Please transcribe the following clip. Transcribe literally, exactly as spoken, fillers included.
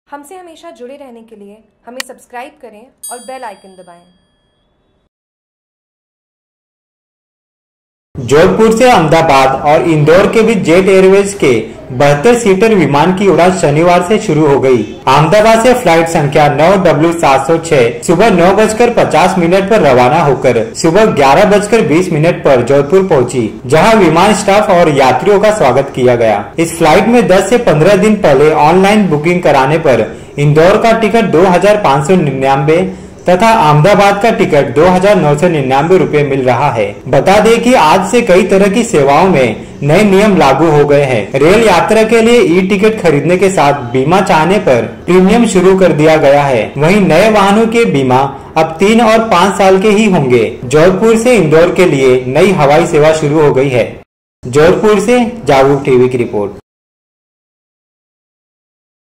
हमसे हमेशा जुड़े रहने के लिए हमें सब्सक्राइब करें और बेल आइकन दबाएं। जोधपुर से अहमदाबाद और इंदौर के बीच जेट एयरवेज के बहत्तर सीटर विमान की उड़ान शनिवार से शुरू हो गई। अहमदाबाद से फ्लाइट संख्या नौ डब्ल्यू सात सौ छह सुबह नौ बजकर पचास मिनट पर रवाना होकर सुबह ग्यारह बजकर बीस मिनट पर जोधपुर पहुंची, जहां विमान स्टाफ और यात्रियों का स्वागत किया गया। इस फ्लाइट में दस से पंद्रह दिन पहले ऑनलाइन बुकिंग कराने पर इंदौर का टिकट दो हजार पाँच सौ निन्यानवे तथा अहमदाबाद का टिकट दो हजार नौ सौ निन्यानवे रूपए मिल रहा है। बता दें कि आज से कई तरह की सेवाओं में नए नियम लागू हो गए हैं। रेल यात्रा के लिए ई टिकट खरीदने के साथ बीमा चाहने पर प्रीमियम शुरू कर दिया गया है। वहीं नए वाहनों के बीमा अब तीन और पाँच साल के ही होंगे। जोधपुर से इंदौर के लिए नई हवाई सेवा शुरू हो गई है। जोधपुर से जागरूक टीवी की रिपोर्ट।